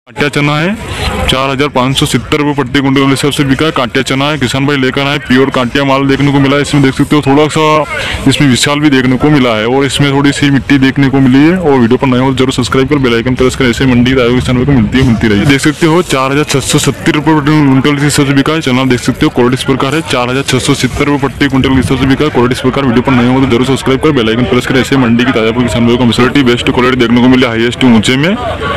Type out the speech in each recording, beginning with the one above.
काटिया चना है 4,570 रुपये प्रति कुंटल के हिसाब से बिका है। काटिया चना है, किसान भाई लेकर आए, प्योर काटिया माल देखने को मिला है। इसमें देख सकते हो थोड़ा सा इसमें विशाल भी देखने को मिला है और इसमें थोड़ी सी मिट्टी देखने को मिली है। और वीडियो पर नए हो जरूर सब्सक्राइब कर, बेल आइकन प्रेस कर, ऐसे मंडी राय किसान भाई को मिलती रही। देख सकते हो 4,670 रुपये प्रति कुंटल के हिसाब से बिका है। चना देख सकते हो क्वालिटी इस प्रकार है, 4,670 रुपये प्रति कुंटल के हिसाब से बिका है। क्वालिटी इस प्रकार। वीडियो पर नए हो तो जरूर सब्सक्राइब कर, बेल आइकन प्रेस कर, ऐसे मंडी की ताजा किसान भाई को फैसिलिटी बेस्ट क्वालिटी देखने को मिली। हाईएस्ट ऊंचे में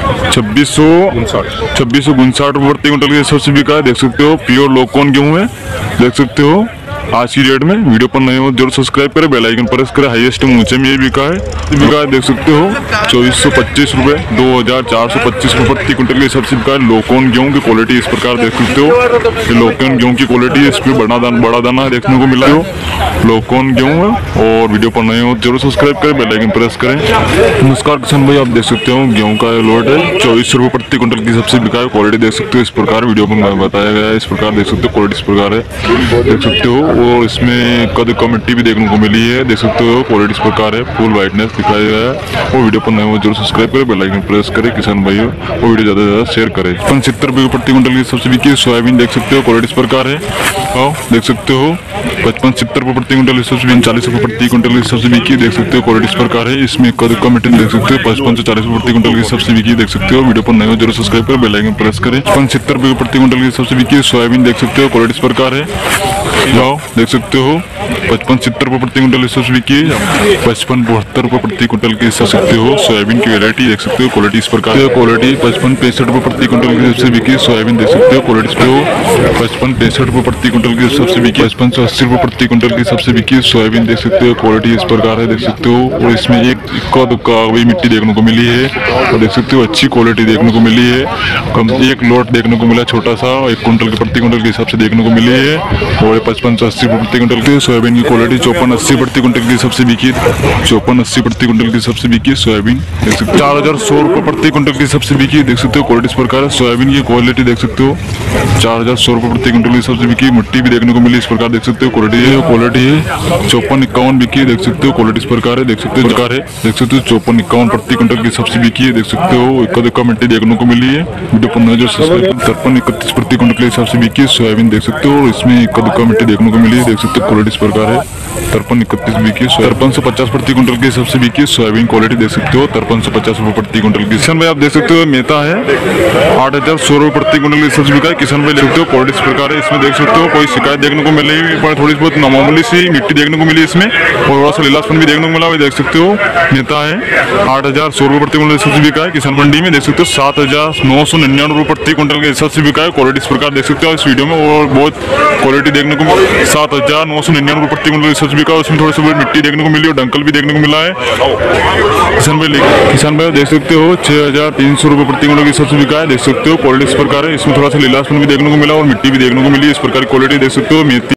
2659 रुपये प्रति कुंटल के हिसाब से बिका है। देख सकते हो प्योर लोकल गेहूं है, देख सकते हो आज की डेट में। वीडियो पर नए हो जरूर सब्सक्राइब करें, बेल आइकन प्रेस करें। हाईएस्ट ऊंचे में ये बिका है देख सकते हो 2425 रुपये 2425 रुपये प्रति कुंटल के हिसाब से बिका है। लोकल गेहूं की क्वालिटी इस प्रकार देख सकते हो, ये लोकल गेहूं की क्वालिटी है। इसमें बड़ा दाना देखने को मिला है, लोकल गेहूं है। और वीडियो पर नए हो जरूर सब्सक्राइब करें, बेल आइकन प्रेस करें। नमस्कार किसान भाई, आप देख सकते हो गेहूं का लोट है 2400 रुपये प्रति कुंटल के हिसाब से बिका है। क्वालिटी देख सकते हो इस प्रकार, वीडियो पर बताया गया है इस प्रकार। देख सकते हो क्वालिटी इस प्रकार है, देख सकते हो। और इसमें कद का मिट्टी भी देखने को मिली है, देख सकते हो क्वालिटी इस प्रकार है, फुल वाइटनेस दिखाया गया है। और वीडियो पर नए हो जरूर सब्सक्राइब करें, बेल आइकन प्रेस करें किसान भाइयों, और वीडियो ज़्यादा से ज़्यादा शेयर करें। 75 रुपये प्रति कुंटल के हिसाब से बिकी है। सोयाबीन देख सकते हो क्वालिटी इस प्रकार है, देख सकते हो 55-70 रुपये प्रति कुंटल के हिसाब से 40 रुपये प्रति कुंटल के हिसाब से बिकी, देख सकते हो क्वालिटी इस प्रकार है। इसमें कद का मिट्टी देख सकते हो 55 से 40 रुपये प्रति कुंटल के हिसाब से बिकी, देख सकते हो। वीडियो पर नए हो जरूर सब्सक्राइब करें, बेल आइकन प्रेस करें। 75 रुपये प्रति कुंटल के हिसाब से बिकी। सोयाबीन देख सकते हो क्वालिटी इस प्रकार है, देख सकते हो 55-70 रुपये प्रति कुंटल के हिसाब से बिकी, 55-72 रुपये प्रति कुंटल के हिसाब से हो। सोयाबीन की वैरायटी देख सकते हो क्वालिटी इस प्रकार है। क्वालिटी 55-65 रुपये प्रति कुंटल के हिसाब से बिकी। सोयाबीन देख सकते हो क्वालिटी पे हो 55-65 रुपये प्रति कुंटल के हिसाब से बिकी, 55-80 रुपये प्रति कुंटल के हिसाब से बिकी। सोयाबीन देख सकते हो क्वालिटी इस प्रकार है, देख सकते हो। और इसमें एक इक्का दुक्का वही मिट्टी देखने को मिली है, और देख सकते हो अच्छी क्वालिटी देखने को मिली है। कम एक लोट देखने को मिला छोटा सा, 1 कुंटल के प्रति कुंटल के हिसाब से देखने को मिली है। और 55-80 रुपये प्रति कुंटल के। सोयाबीन की क्वालिटी 54-80 प्रति कुंटल के हिसाब से बिकी, 54-80 प्रति कुंटल के हिसाब से बिकी। सोयाबीन देख सकते हो 4,100 रुपये प्रति कुंटल के हिसाब से बिकी, देख सकते हो क्वालिटी इस प्रकार है। सोयाबीन की क्वालिटी देख सकते हो 4,100 रुपये प्रति कुंटल के हिसाब से बिकी। मिट्टी भी देखने को मिली इस प्रकार, देख सकते हो क्वालिटी है 54-51 बिकी, देख सकते हो क्वालिटी इस प्रकार है, देख सकते हो प्रकार है, देख सकते हो 54-51 प्रति कुंटल के हिसाब से बिकी है, देख सकते हो। इक्का दुक्का मिट्टी देखने को मिली है। वीडियो पर नजर 53-31 प्रति कुंटल के हिसाब से बिकी। सोयाबीन देख सकते हो, इसमें इक्का दुक्का मिट्टी देखने को मिली है, देख सकते हो क्वालिटी इस प्रकार है। 53-31 बिकी। 53-50 प्रति कुंटल के हिसाब से बिकी। सोयाबीन क्वालिटी देख सकते हो 53-50 रुपये प्रति कुंटल की। किसान भाई आप देख सकते हो मेहता है 8,100 रुपये प्रति कुंटल के हिसाब से बिका है। किसान भाई देख सकते हो क्वालिटी इस प्रकार है। इसमें देख सकते हो कोई शिकायत देखने को मिली, पर थोड़ी बहुत मामूली सी मिट्टी देखने को मिली इसमें, और थोड़ा सा लीलापन भी देखने को मिला। देख सकते हो मेहता है 8,100 रुपये प्रति कुंटल के हिसाब से बिका है। किसान मंडी में देख सकते हो 7,999 रुपये प्रति कुंटल के हिसाब से बिका है। क्वालिटी इस प्रकार देख सकते हो इस वीडियो में, और बहुत क्वालिटी देखने को 7,999 रुपये प्रति कुंटल के हिसाब से बिका। उसमें थोड़ी सी मिट्टी देखने को मिली और डंकल भी देखने को मिला है। किसान भाई देख सकते हो 6,300 रुपये प्रति कुंटल के हिसाब से बिका है, देख सकते हो क्वालिटी इस प्रकार है। इसमें थोड़ा सा लीलापन भी देखने को मिला और मिट्टी भी देखने को मिली। इस प्रकार की क्वालिटी देख सकते हो। मेथी